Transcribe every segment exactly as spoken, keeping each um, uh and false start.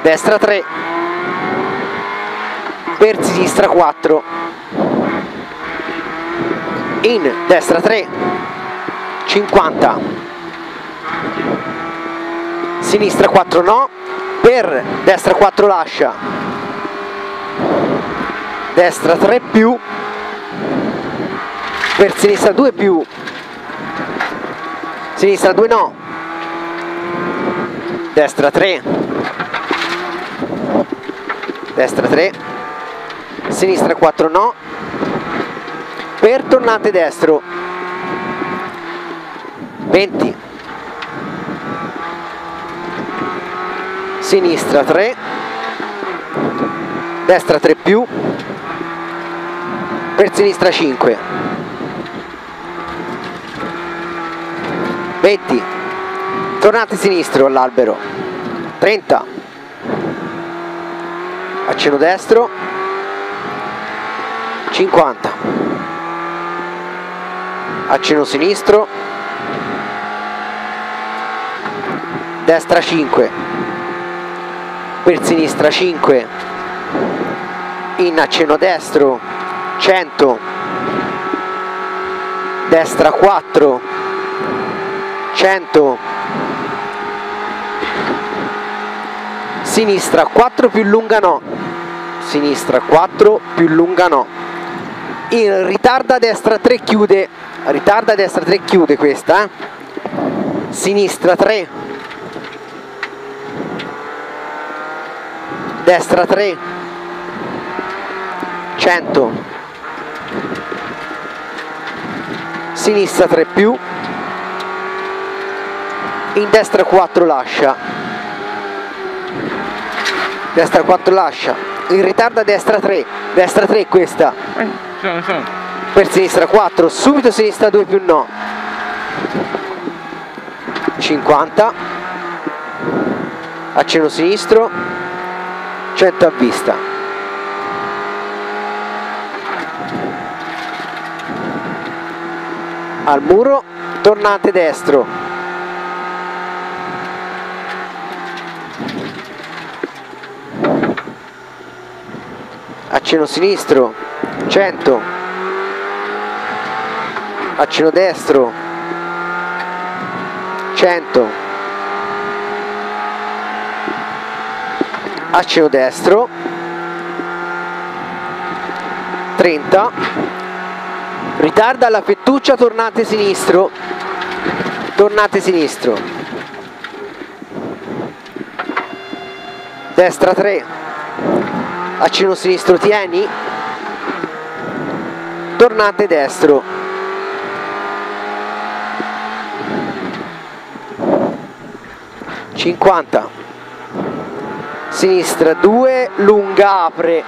destra tre, per sinistra quattro, in destra tre, cinquanta, sinistra quattro no, per destra quattro lascia, destra tre più, per sinistra due più, sinistra due no, destra tre, destra tre, sinistra quattro no, per tornante destro, venti, sinistra tre, destra tre più, per sinistra cinque, venti, tornante sinistro all'albero, trenta, accenno destro, cinquanta, accenno sinistro, destra cinque, per sinistra cinque, in accenno destro, cento, destra quattro, cento, sinistra quattro più lunga no, sinistra quattro più lunga no, in ritarda destra tre chiude, ritarda destra tre chiude questa, eh? Sinistra tre, destra tre, cento, sinistra tre più, in destra quattro lascia, destra quattro lascia, in ritarda destra tre, destra tre questa, sono, sono. per sinistra quattro, subito sinistra due più no, cinquanta, accenno sinistro, cento a vista, al muro, tornante destro, accenno sinistro, cento, accenno destro, cento, accenno destro, trenta, ritarda alla fettuccia, tornante sinistro, tornante sinistro, destra tre, accenno sinistro tieni, tornante destro, cinquanta, sinistra due, lunga apre,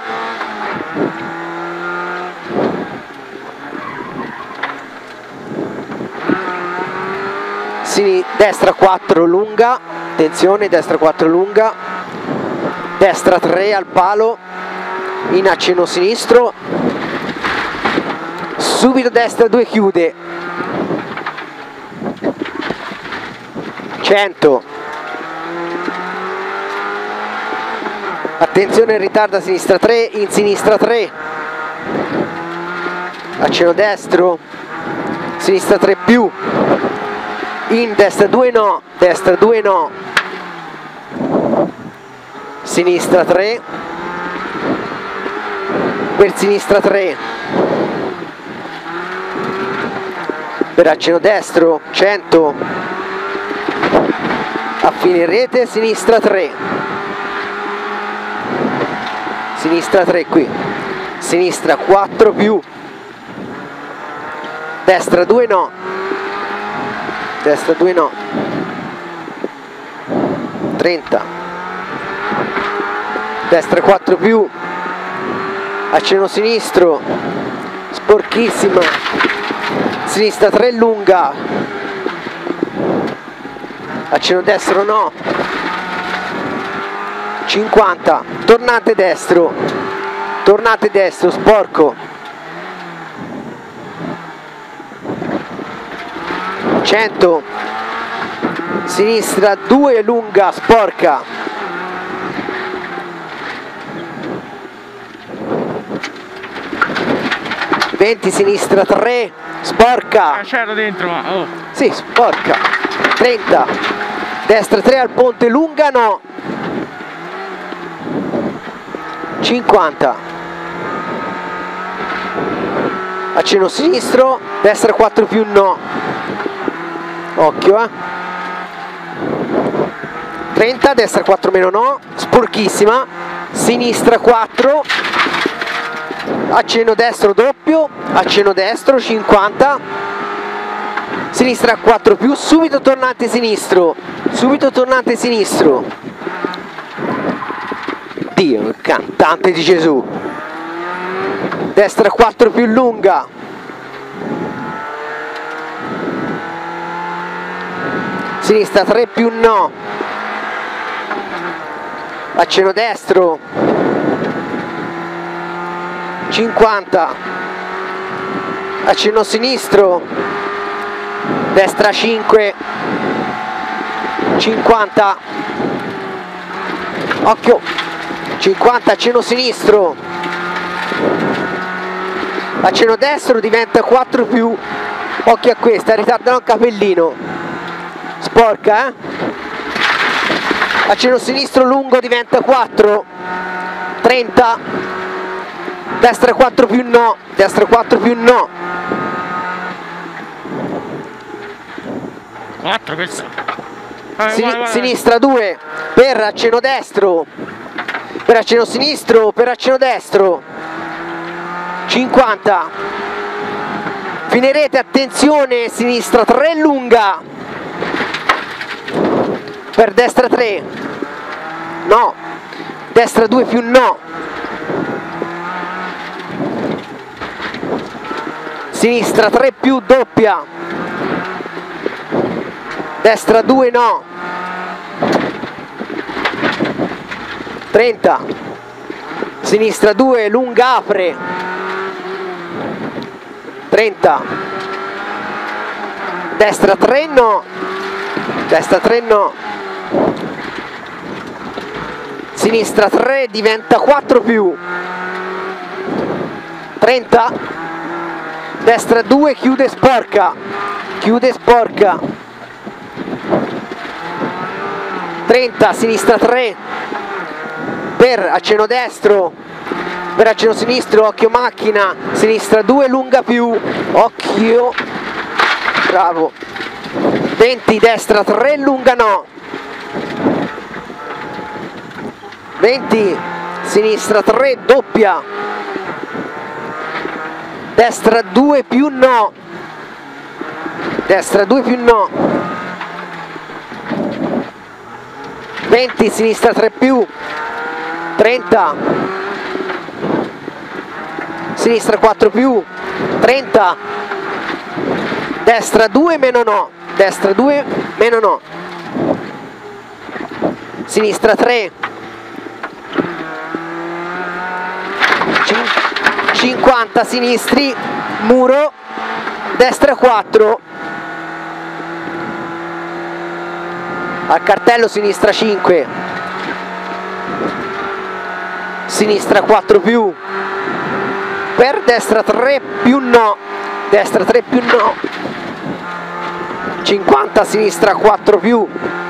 Sin destra quattro lunga, attenzione, destra quattro lunga, destra tre al palo, in accenno sinistro, subito destra due chiude, cento, attenzione, ritarda sinistra tre, in sinistra tre, accenno destro, sinistra tre più, in destra due no, destra due no, sinistra tre, per sinistra tre, per accenno destro, cento, a fine rete, sinistra tre, sinistra tre qui, sinistra quattro più, destra due no, destra due no, trenta, destra quattro più, accenno sinistro, sporchissima, sinistra tre lunga, accenno destro no, cinquanta, tornante destro, tornante destro, sporco, cento, sinistra due lunga, sporca, venti, sinistra tre, sporca. Ah, c'era dentro, ma oh. Sì, sporca. trenta, destra tre al ponte, lunga no. cinquanta. Accenno sinistro, destra quattro più no. Occhio, eh. trenta, destra quattro meno no, sporchissima. Sinistra quattro. Accenno destro doppio, accenno destro, cinquanta, sinistra quattro più, subito tornante sinistro, subito tornante sinistro. Dio, il cantante di Gesù. Destra quattro più lunga. Sinistra tre più no. Accenno destro. cinquanta, accenno sinistro, destra cinque, cinquanta, occhio, cinquanta, accenno sinistro, accenno destro diventa quattro più, occhio a questa, ritardano il capellino, sporca, eh? Accenno sinistro lungo diventa quattro, trenta, destra quattro più no, destra quattro più no. quattro questa. Eh, Sin guarda, guarda. Sinistra due, per accenno destro, per accenno sinistro, per accenno destro. cinquanta. Finirete, attenzione, sinistra tre lunga. Per destra tre. No. Destra due più no. Sinistra tre più doppia, destra due no, trenta, sinistra due lunga apre, trenta, destra tre no, destra tre no, sinistra tre diventa quattro più, trenta, destra due, chiude sporca, chiude sporca, trenta, sinistra tre, per accenno destro, per accenno sinistro, occhio macchina, sinistra due, lunga più, occhio, bravo, venti, destra tre, lunga no, venti, sinistra tre, doppia, destra due più no, destra due più no, venti, sinistra tre più, trenta, sinistra quattro più, trenta, destra due meno no, destra due meno no, sinistra tre, cinquanta, sinistri, muro, destra quattro, al cartello sinistra cinque, sinistra quattro più, per destra tre più no, destra tre più no, cinquanta, sinistra quattro più,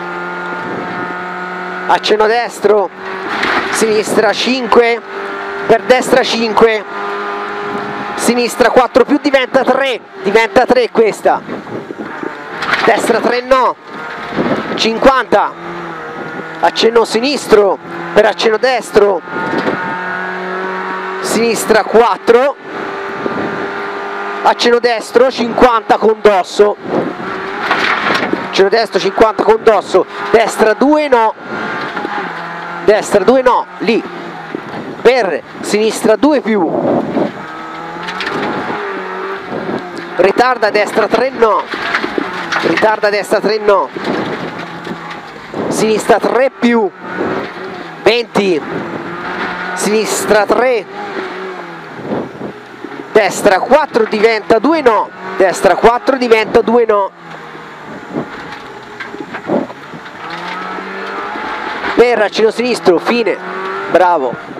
accenno destro, sinistra cinque, per destra cinque, sinistra quattro più diventa tre, diventa tre questa, destra tre no, cinquanta, accenno sinistro, per accenno destro, sinistra quattro, accenno destro, cinquanta con dosso, accenno destro, cinquanta con dosso, destra due no, destra due no, lì, per sinistra due più, ritarda destra tre no, ritarda destra tre no, sinistra tre più, venti, sinistra tre, destra quattro diventa due no, destra quattro diventa due no, per accenno sinistro, fine, bravo.